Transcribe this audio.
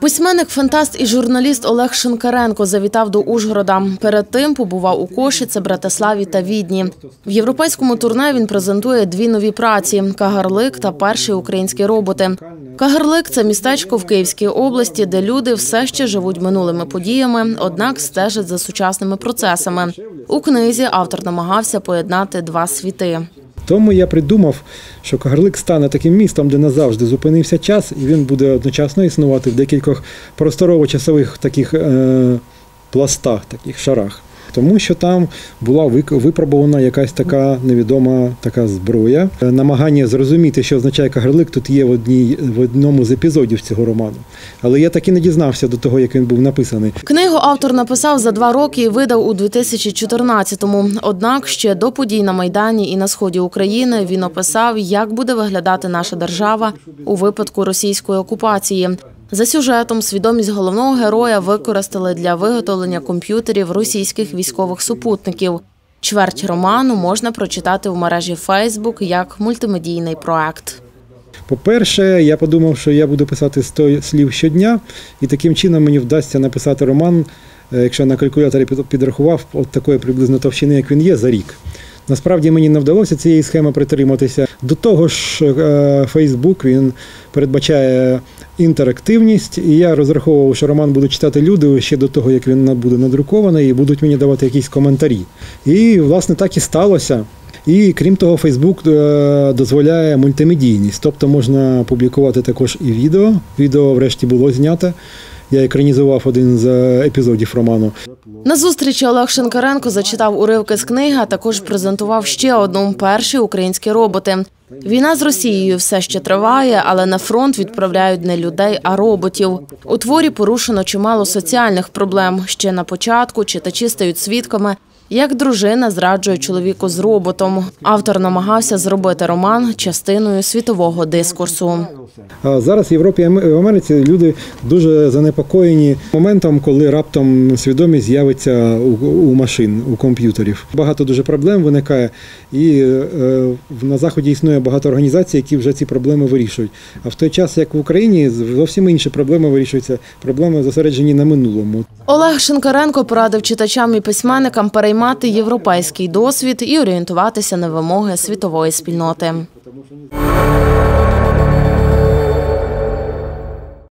Письменник, фантаст і журналіст Олег Шинкаренко завітав до Ужгорода. Перед тим побував у Кошице, Братиславі та Відні. В європейському турне він презентує дві нові праці – «Кагарлик» та «Перші українські роботи». Кагарлик – це містечко в Київській області, де люди все ще живуть минулими подіями, однак стежать за сучасними процесами. У книзі автор намагався поєднати два світи. Тому я придумав, що Кагарлик стане таким містом, де назавжди зупинився час, і він буде одночасно існувати в декількох просторово-часових таких пластах, таких шарах. Тому що там була випробована якась така невідома така зброя. Намагання зрозуміти, що означає Кагарлик, тут є в одному з епізодів цього роману. Але я так і не дізнався до того, як він був написаний. Книгу автор написав за 2 роки і видав у 2014-му. Однак ще до подій на Майдані і на сході України він описав, як буде виглядати наша держава у випадку російської окупації. За сюжетом свідомість головного героя використали для виготовлення комп'ютерів російських військових супутників. Чверть роману можна прочитати в мережі Facebook як мультимедійний проект. По-перше, я подумав, що я буду писати 100 слів щодня, і таким чином мені вдасться написати роман, якщо на калькуляторі підрахував, от такої приблизно товщини, як він є, за рік. Насправді мені не вдалося цієї схеми притриматися. До того ж, Facebook, він передбачає інтерактивність, і я розраховував, що роман будуть читати люди ще до того, як він буде надрукований, і будуть мені давати якісь коментарі. І, власне, так і сталося. І, крім того, Facebook дозволяє мультимедійність, тобто можна публікувати також і відео. Відео, врешті, було знято. Я екранізував один з епізодів роману. На зустрічі Олег Шинкаренко зачитав уривки з книги, а також презентував ще одну «Перші українські роботи». Війна з Росією все ще триває, але на фронт відправляють не людей, а роботів. У творі порушено чимало соціальних проблем. Ще на початку читачі стають свідками, як дружина зраджує чоловіку з роботом. Автор намагався зробити роман частиною світового дискурсу. Зараз в Європі і в Америці люди дуже занепокоєні моментом, коли раптом свідомість з'явиться у машин, у комп'ютерів. Багато дуже проблем виникає, і на Заході існує багато організацій, які вже ці проблеми вирішують. А в той час, як в Україні, зовсім інші проблеми вирішуються, проблеми зосереджені на минулому. Олег Шинкаренко порадив читачам і письменникам переймати європейський досвід і орієнтуватися на вимоги світової спільноти.